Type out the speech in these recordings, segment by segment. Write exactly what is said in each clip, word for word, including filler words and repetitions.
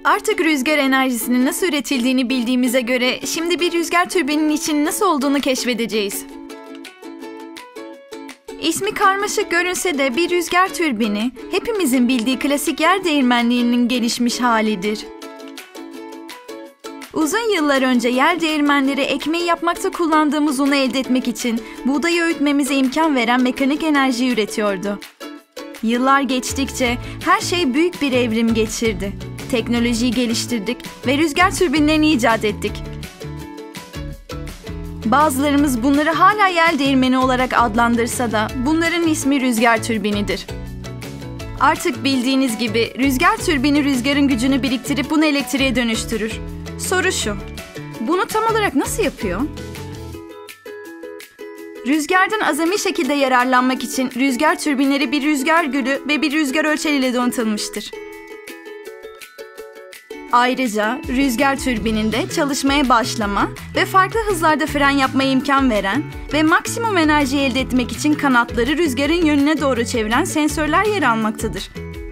Artık rüzgar enerjisinin nasıl üretildiğini bildiğimize göre şimdi bir rüzgar türbininin için nasıl olduğunu keşfedeceğiz. İsmi karmaşık görünse de bir rüzgar türbini hepimizin bildiği klasik yer değirmenliğinin gelişmiş halidir. Uzun yıllar önce yer değirmenleri ekmeği yapmakta kullandığımız unu elde etmek için buğdayı öğütmemize imkan veren mekanik enerji üretiyordu. Yıllar geçtikçe her şey büyük bir evrim geçirdi. Teknolojiyi geliştirdik ve rüzgar türbinlerini icat ettik. Bazılarımız bunları hala yel değirmeni olarak adlandırsa da bunların ismi rüzgar türbinidir. Artık bildiğiniz gibi rüzgar türbini rüzgarın gücünü biriktirip bunu elektriğe dönüştürür. Soru şu, bunu tam olarak nasıl yapıyor? Rüzgardan azami şekilde yararlanmak için rüzgar türbinleri bir rüzgar gülü ve bir rüzgar ölçeriyle donatılmıştır. Ayrıca rüzgar türbininde çalışmaya başlama ve farklı hızlarda fren yapmaya imkan veren ve maksimum enerji elde etmek için kanatları rüzgarın yönüne doğru çeviren sensörler yer almaktadır.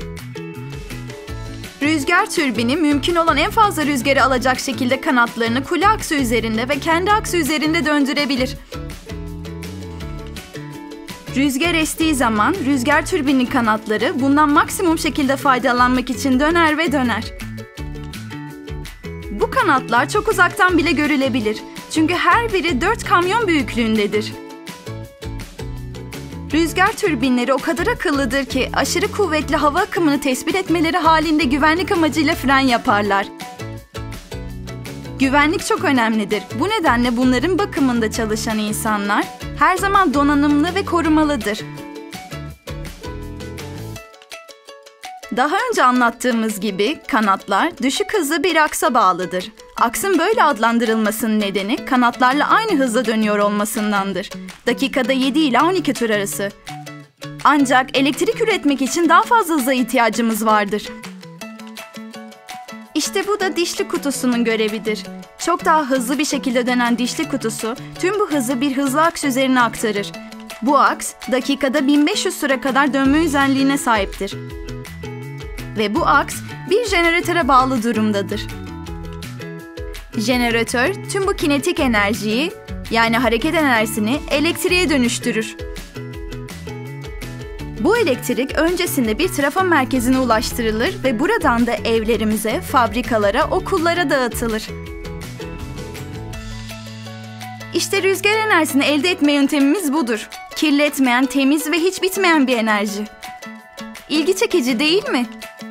Rüzgar türbini mümkün olan en fazla rüzgarı alacak şekilde kanatlarını kule aksı üzerinde ve kendi aksı üzerinde döndürebilir. Rüzgar estiği zaman rüzgar türbinin kanatları bundan maksimum şekilde faydalanmak için döner ve döner. Bu kanatlar çok uzaktan bile görülebilir. Çünkü her biri dört kamyon büyüklüğündedir. Rüzgar türbinleri o kadar akıllıdır ki aşırı kuvvetli hava akımını tespit etmeleri halinde güvenlik amacıyla fren yaparlar. Güvenlik çok önemlidir. Bu nedenle bunların bakımında çalışan insanlar her zaman donanımlı ve korumalıdır. Daha önce anlattığımız gibi kanatlar düşük hızlı bir aksa bağlıdır. Aksın böyle adlandırılmasının nedeni kanatlarla aynı hızla dönüyor olmasındandır. Dakikada yedi ila on iki tur arası. Ancak elektrik üretmek için daha fazla hıza ihtiyacımız vardır. İşte bu da dişli kutusunun görevidir. Çok daha hızlı bir şekilde dönen dişli kutusu tüm bu hızı bir hızlı aks üzerine aktarır. Bu aks dakikada bin beş yüz tura kadar dönme özelliğine sahiptir. Ve bu aks bir jeneratöre bağlı durumdadır. Jeneratör tüm bu kinetik enerjiyi, yani hareket enerjisini elektriğe dönüştürür. Bu elektrik öncesinde bir trafo merkezine ulaştırılır ve buradan da evlerimize, fabrikalara, okullara dağıtılır. İşte rüzgar enerjisini elde etme yöntemimiz budur. Kirletmeyen, temiz ve hiç bitmeyen bir enerji. İlgi çekici değil mi?